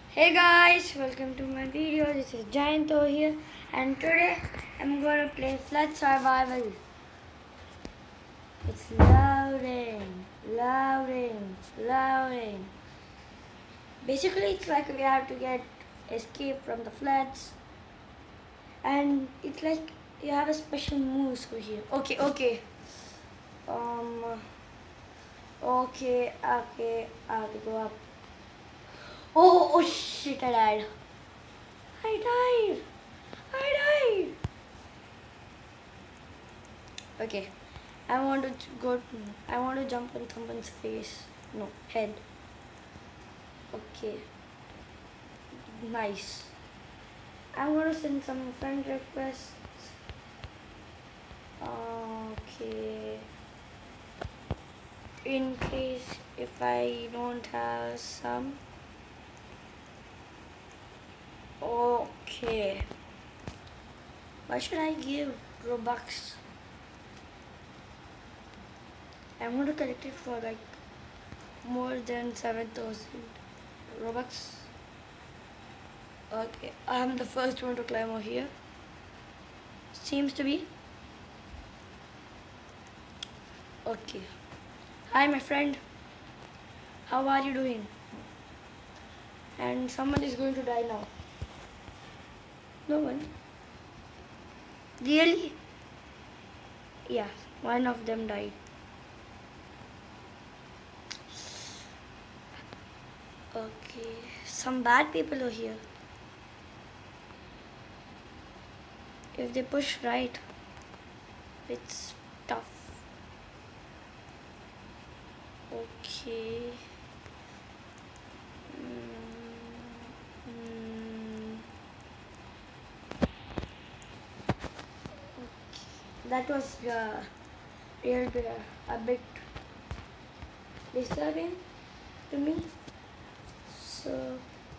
Hey guys, welcome to my video. This is Giant over here, and today I'm going to play Flood Survival. It's loading. Basically, it's like we have to get escape from the floods, and it's like you have a special moves over here. Okay. Um. Okay. Go up. Oh shit! I died. I died. Okay. I want to go. I want to jump on someone's face. No, head. Okay. Nice. I'm gonna send some friend requests. Okay. In case if I don't have some. Okay. Why should I give Robux? I'm going to collect it for like more than 7,000 Robux. Okay, I'm the first one to climb over here. Seems to be. Okay. Hi, my friend. How are you doing? And someone is going to die now. No one. Really? Yeah, one of them died. Okay, some bad people are here. If they push right, it's tough. Okay. That was a bit disturbing to me. So,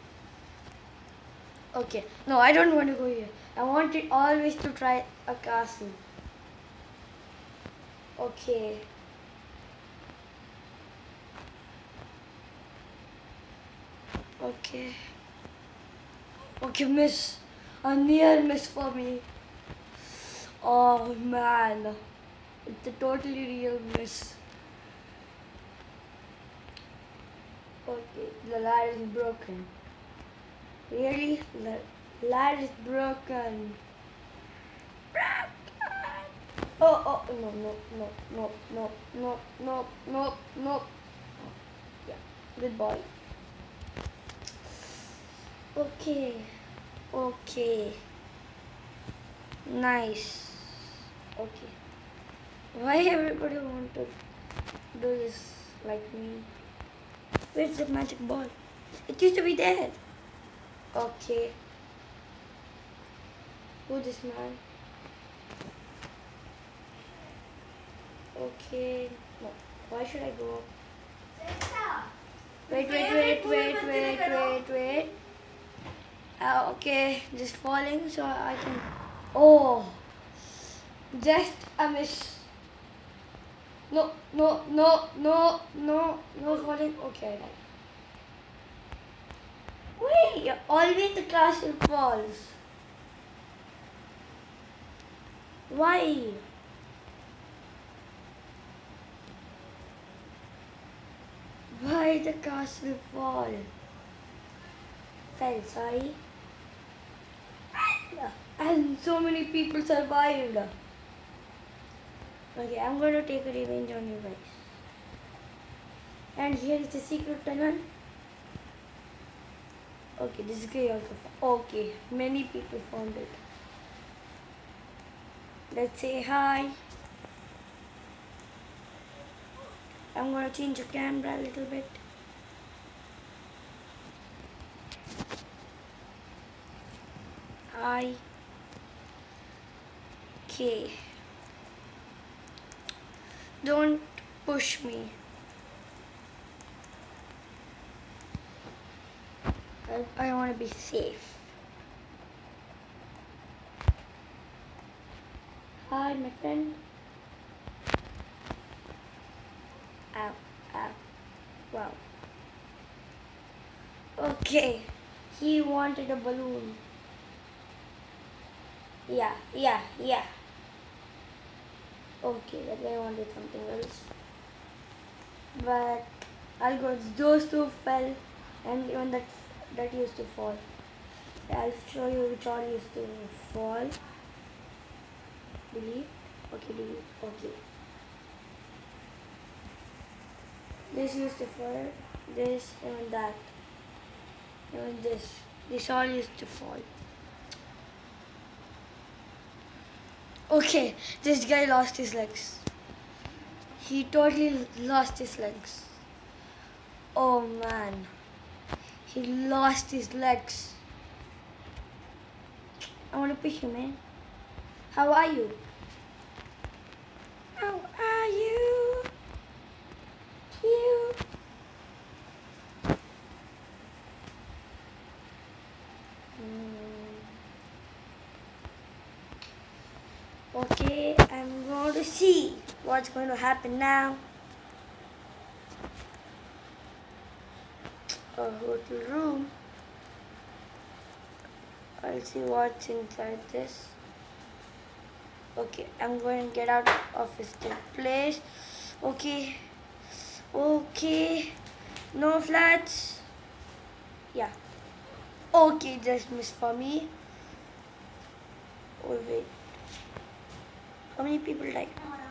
okay. No, I don't want to go here. I want it always to try a castle. Okay. Okay, miss. A near miss for me. Oh man. It's a totally real miss. Okay, the ladder is broken. Really? The ladder is broken. Oh, no. Yeah, good boy. Okay. Nice. Okay. Why everybody want to do this like me? Where's the magic ball? It used to be there. Okay. Who's this man? Okay. No. Why should I go up? Wait. Okay. Just falling so I can. Oh. Just a miss. No falling. Okay, I died. Wait, always the castle falls. Why? Why the castle fall? Fell, sorry. And so many people survived. Okay, I'm going to take a revenge on you guys. And here is the secret tunnel. Okay, this guy also found. Okay, many people found it. Let's say hi. I'm going to change the camera a little bit. Hi. Okay. Don't push me. I want to be safe. Hi, my friend. Ow. Wow. Okay. He wanted a balloon. Yeah, yeah, yeah. Okay, that guy wanted something else. But I'll go. Those two fell, and even that used to fall. I'll show you which all used to fall. Delete. Okay, delete. Okay. This used to fall. This, even that. Even this. This all used to fall. Okay, this guy lost his legs. He totally lost his legs. Oh man. He lost his legs. I want to pick you, man. How are you? How are you? You. Okay, I'm going to see what's going to happen now. A hotel room. I'll see what's inside this. Okay, I'm going to get out of this place. Okay. Okay. No flats. Yeah. Okay, just missed for me. Oh, wait. How many people died?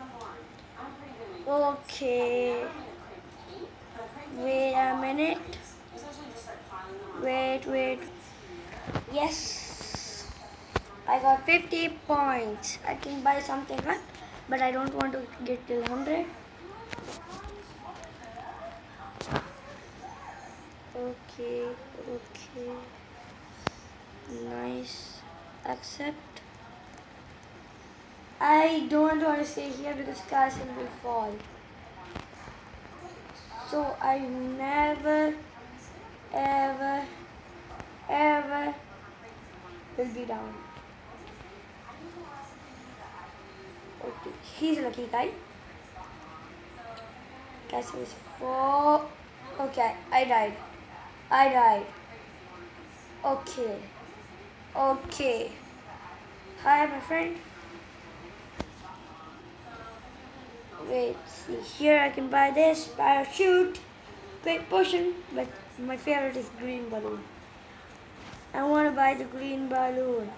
Okay. Wait a minute. Wait. Yes. I got 50 points. I can buy something, huh? But I don't want to get till 100. Okay. Nice. Accept. I don't want to stay here because castle will fall. So I never, ever will be down. Okay, he's a lucky guy. Castle is full. Okay, I died. Okay. Hi, my friend. Wait, see here I can buy this parachute, great potion, but my favorite is green balloon. I want to buy the green balloon.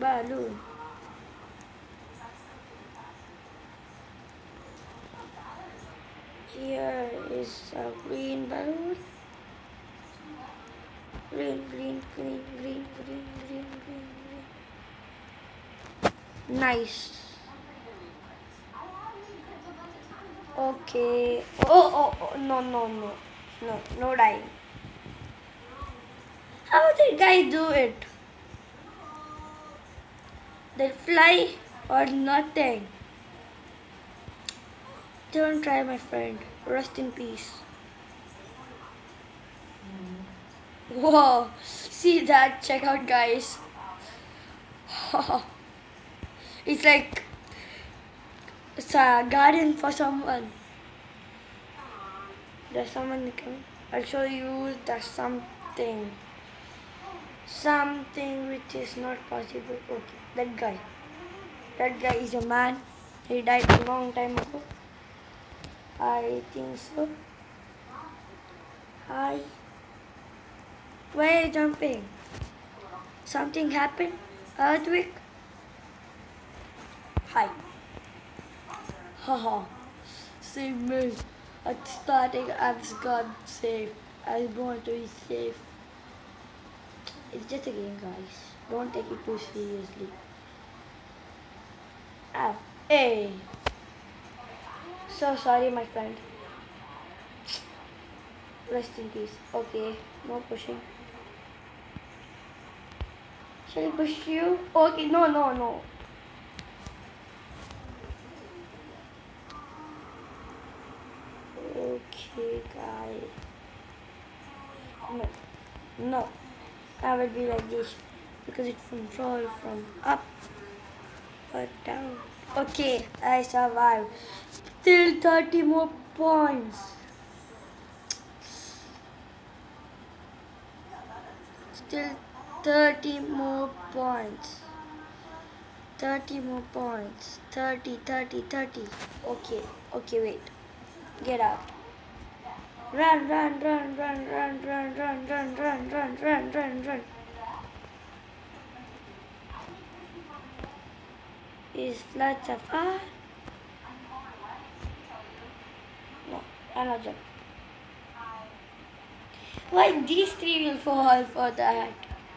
Here is a green balloon. Green. Nice. Okay. Oh, no dying. How did guys do it? They fly or nothing. Don't try, my friend. Rest in peace. Whoa, see that? Check out, guys. It's like it's a garden for someone. There's someone coming. I'll show you there's something which is not possible. Okay, that guy is a man. He died a long time ago. I think so. Hi. Why are you jumping? Something happened? Earthquake? Hi. Haha. Save me. At starting, I was God safe. I want to be safe. It's just a game, guys. Don't take it too seriously. Ow. Hey. So sorry, my friend. Rest in peace. Okay, no pushing. Shall I push you? Okay, no. Okay, guys. No. I will be like this because it controls from up or down. Okay, I survived. Still 30 more points. Still 30 more points. 30 more points. 30, 30, 30. Okay, okay, wait. Get up. Run, run, run, run, run, run, run, run, run, run, run, run, run. Is lots of no, I'm not jump. Why these three will fall for that?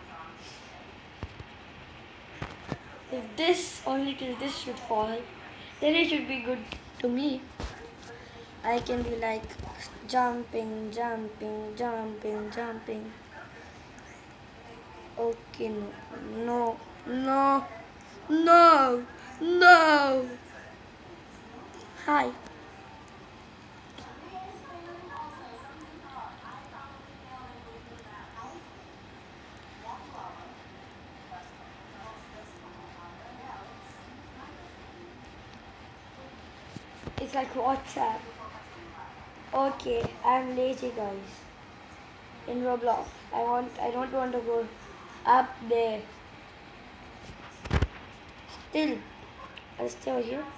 If this only till this should fall, then it should be good to me. I can be like jumping, jumping, jumping, jumping. Okay, no, no, no, no, no. Hi. It's like WhatsApp. Okay, I'm lazy, guys. In Roblox, I don't want to go up there. Still, I'll stay over here.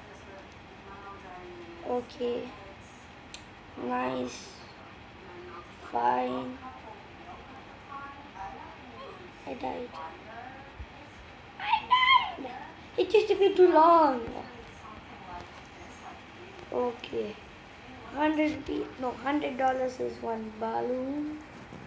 Okay. Nice. Fine. I died. I died! It used to be too long. Okay. $100 is one balloon.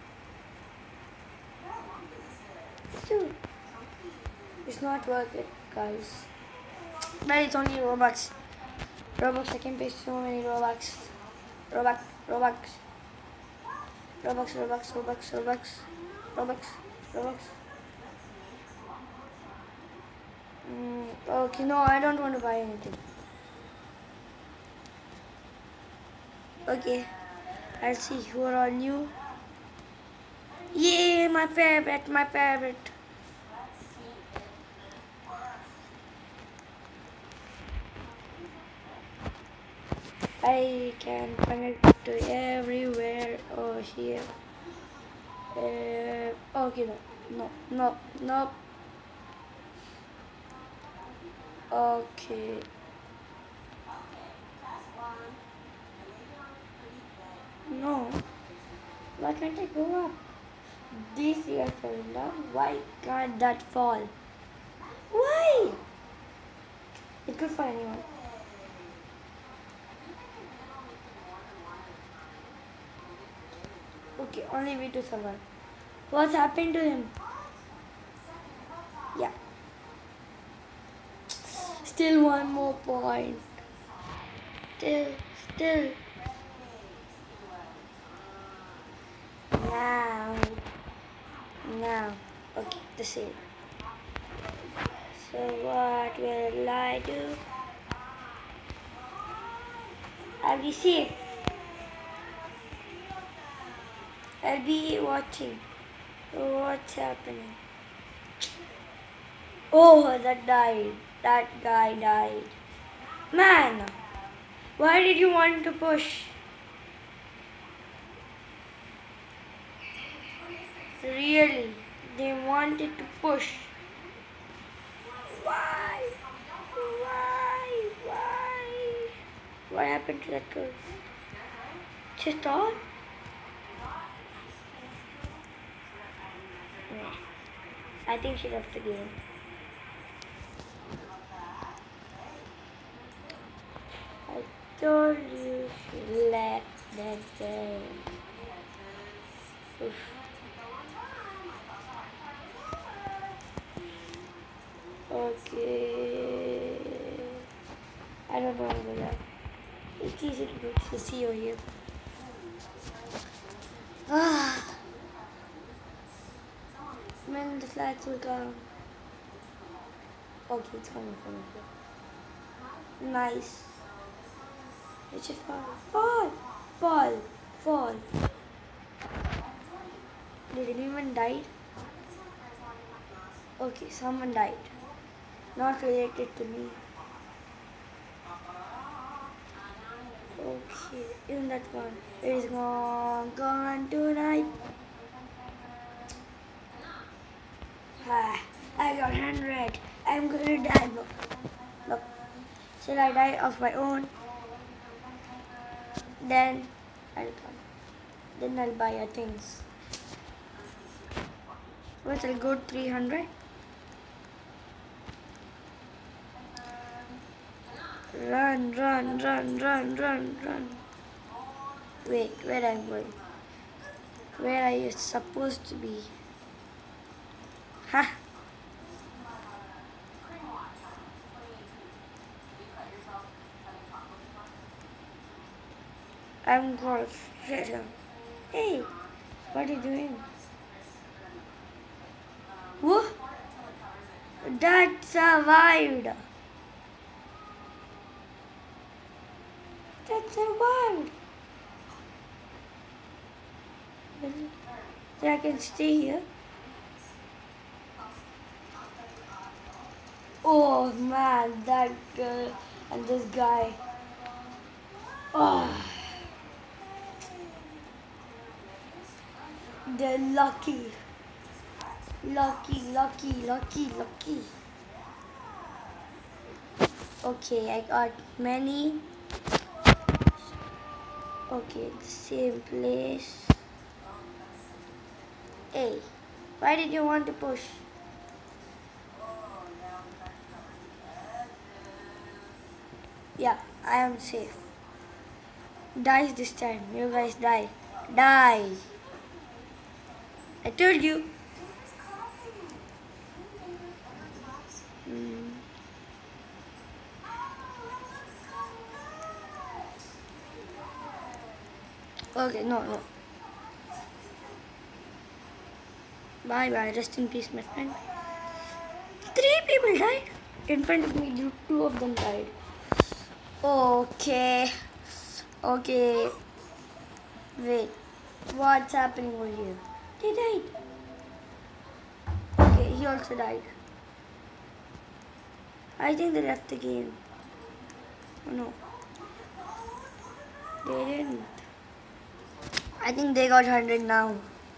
Still, it's not worth it, guys. But it's only Robux. Robux, I can pay so many Robux. Robux, Robux. Robux, Robux, Robux, Robux. Robux, Robux. Okay, no, I don't want to buy anything. Okay, I'll see who are all new. Yay, my favorite, my favorite. I can connect to everywhere over here. Okay, no. Okay. No. Why can't I go up? This year falling down. Why can't that fall? Why? It could for anyone. Okay, only way to survive. What's happened to him? Yeah. Still one more point. Still. Now. Okay, the same. So what will I do? I'll be safe. I'll be watching what's happening. Oh, that died. That guy died. Man, why did you want to push? Really, they wanted to push. Why? What happened to that girl? She stalled? I think she left the game. I told you she left the game. Oof. Okay. I don't know about that. It's easy to see over here. When the flags will come. Okay, it's coming from here. Nice. It should fall. Did anyone die? Okay, someone died. Not related to me. Okay, isn't that gone? It is gone tonight. Ah, I got 100. I'm gonna die. Look, look. Shall I die of my own? Then I'll come. Then I'll buy your things. First I'll go 300. Run, run, run, run, run, run. Wait, where I'm going? Where are you supposed to be? Ha! I'm going straight here. Hey, what are you doing? Whoa! That survived! That survived! So I can stay here. Oh man, that girl and this guy. Oh, they're lucky. Lucky, lucky, lucky, lucky. Okay, I got many. Okay, the same place. Hey, why did you want to push? Yeah, I am safe. Dies this time. You guys die. Die. I told you. Okay, no, no. Bye bye. Rest in peace, my friend. 3 people died. In front of me, 2 of them died. Okay. Okay. Wait. What's happening over here? They died. Okay, he also died. I think they left the game. Oh no. They didn't. I think they got 100 now.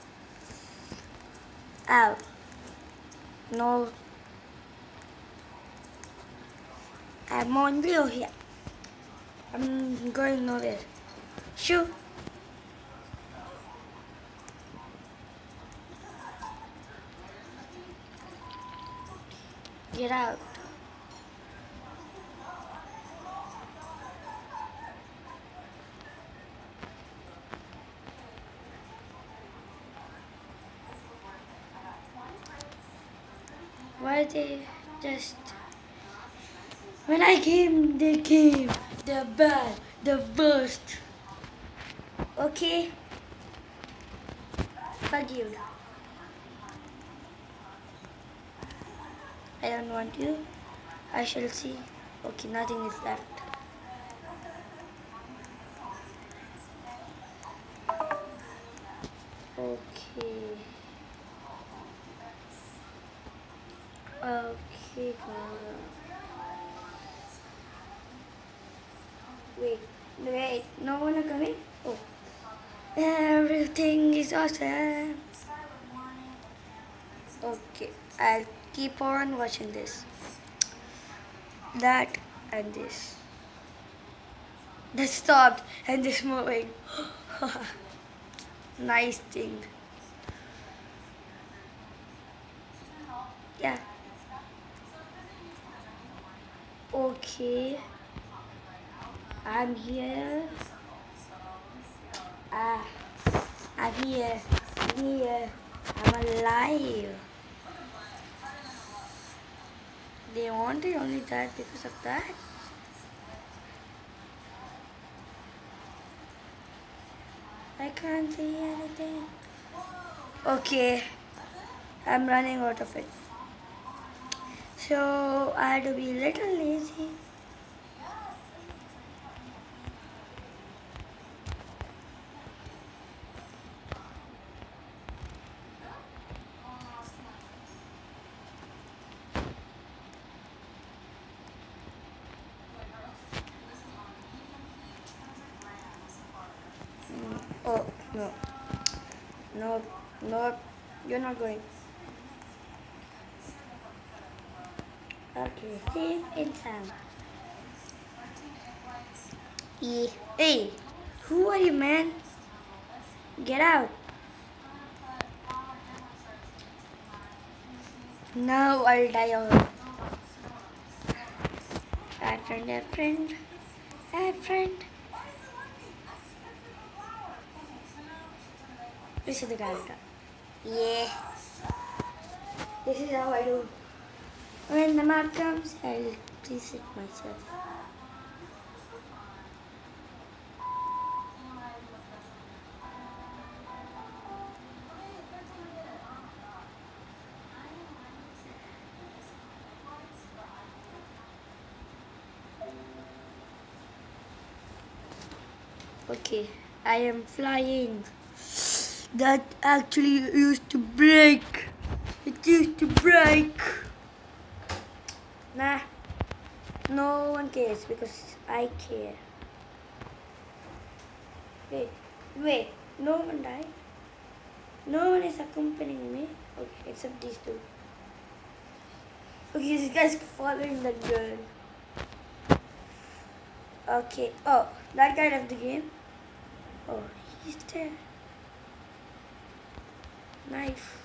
Ow. No. I'm on blue here. I'm going nowhere. Shoo. Get out. Why they just... When I came, they came. They're bad. The worst. Okay? Forgive. I don't want you. I shall see. Okay, nothing is left. Okay. Okay, wait, no one is coming? Oh. Everything is awesome. Okay, I'll keep on watching this. That and this. That stopped and this moving. Nice thing. Yeah. Okay. I'm here. I'm here. I'm here. I'm alive. They wanted only that because of that. I can't see anything. Okay. I'm running out of it. So I had to be a little lazy. Oh, no. No, no, you're not going. Okay, safe and sound. Yeah. Hey, who are you, man? Get out. Now I'll die out. Add friend, add friend, add friend. This is the character. Yeah. This is how I do. When the map comes, I'll reset myself. Okay, I am flying. That actually used to break. It used to break. Nah, no one cares because I care. Wait, no one died? No one is accompanying me? Okay, except these two. Okay, this guy's following that girl. Okay, oh, that guy left the game. Oh, he's there. Knife.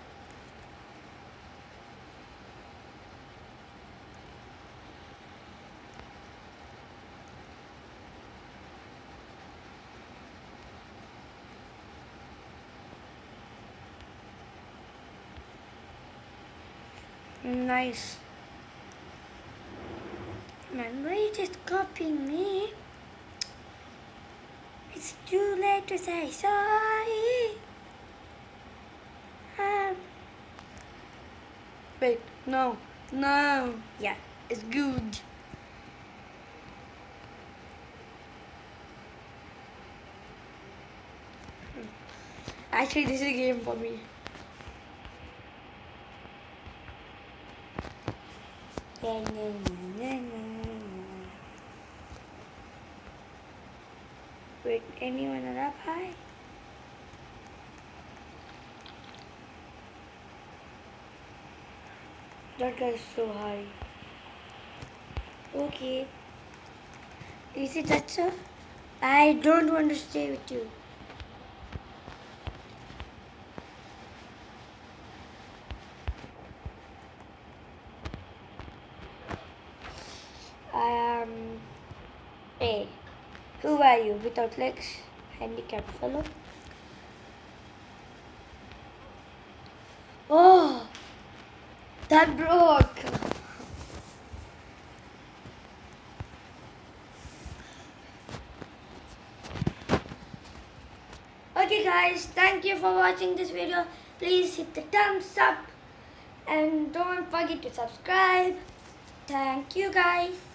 Nice. Man, why are you just copying me? It's too late to say sorry. Wait, no. Yeah, it's good. Actually, this is a game for me. Wait, anyone up high? That guy is so high. Okay. Is it that so? I don't want to stay with you. Hey, who are you? Without legs, handicapped fellow. Oh, that broke. Okay guys, thank you for watching this video. Please hit the thumbs up and don't forget to subscribe. Thank you guys.